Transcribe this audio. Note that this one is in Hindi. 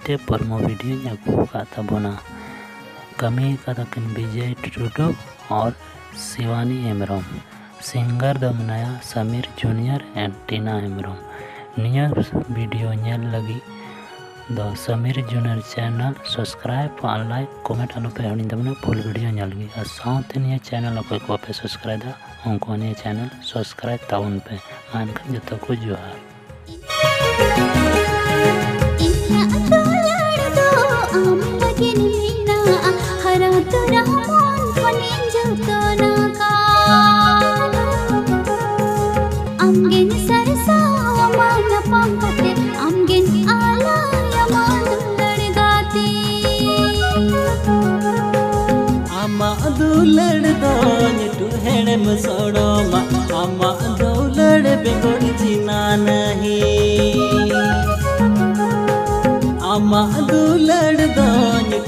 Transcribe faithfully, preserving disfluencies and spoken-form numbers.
मिट्टे प्रोमो वीडियो अगू ताबोना कमी कदकिन विजय टुडू और शिवानी हेम्ब्रम सिंगर द मनाया समीर जूनियर एंड टीना हेम्ब्रम निया वीडियो नेल लगी द समीर जूनियर चैनल सब्सक्राइब और लाइक कमेंट अनुपे हनी दमने फुल वीडियो नेल लगी और साउथ निया चैनल अकोय को पे सब्सक्राइब दा उनको निया चैनल सब्सक्राइब ताउन पे मान का जतो को जोहार दुलड़ दो टू हेड़म सोड़ोमा अम्मा दुलड़ बेगोड़ जीना नहीं अम्मा दुलड़ दो